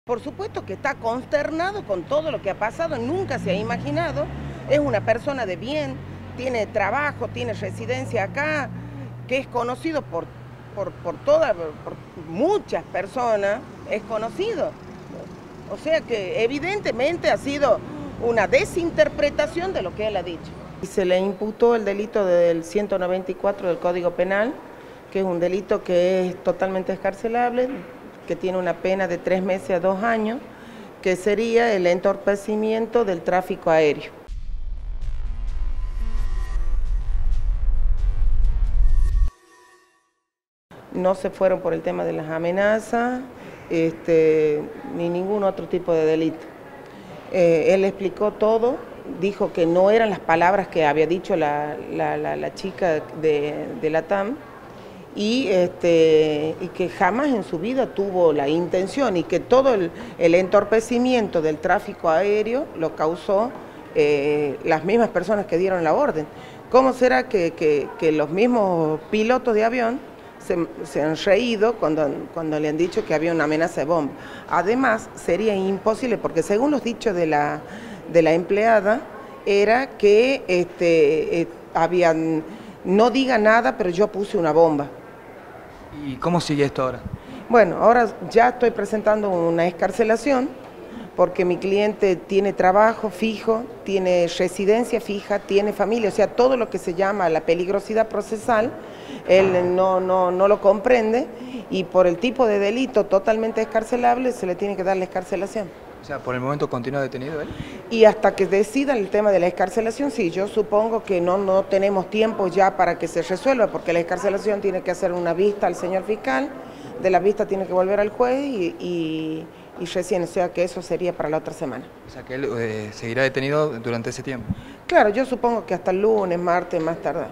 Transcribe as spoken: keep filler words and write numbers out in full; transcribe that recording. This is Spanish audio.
Por supuesto que está consternado con todo lo que ha pasado, nunca se ha imaginado, es una persona de bien, tiene trabajo, tiene residencia acá, que es conocido por, por, por todas, por muchas personas, es conocido. O sea que evidentemente ha sido una desinterpretación de lo que él ha dicho. Y se le imputó el delito del ciento noventa y cuatro del Código Penal, que es un delito que es totalmente excarcelable, que tiene una pena de tres meses a dos años, que sería el entorpecimiento del tráfico aéreo. No se fueron por el tema de las amenazas, este, ni ningún otro tipo de delito. Eh, él explicó todo, dijo que no eran las palabras que había dicho la, la, la, la chica de, de la T A M, y, este, y que jamás en su vida tuvo la intención, y que todo el, el entorpecimiento del tráfico aéreo lo causó eh, las mismas personas que dieron la orden. ¿Cómo será que, que, que los mismos pilotos de avión se, se han reído cuando, cuando le han dicho que había una amenaza de bomba? Además, sería imposible, porque según los dichos de la, de la empleada, era que este, eh, habían, no diga nada, pero yo puse una bomba. ¿Y cómo sigue esto ahora? Bueno, ahora ya estoy presentando una excarcelación porque mi cliente tiene trabajo fijo, tiene residencia fija, tiene familia, o sea, todo lo que se llama la peligrosidad procesal, él no, no, no lo comprende, y por el tipo de delito totalmente excarcelable se le tiene que dar la excarcelación. O sea, por el momento continúa detenido él. Y hasta que decidan el tema de la excarcelación, sí, yo supongo que no, no tenemos tiempo ya para que se resuelva, porque la excarcelación tiene que hacer una vista al señor fiscal, de la vista tiene que volver al juez y, y, y recién, o sea que eso sería para la otra semana. O sea, que él eh, seguirá detenido durante ese tiempo. Claro, yo supongo que hasta el lunes, martes, más tarde.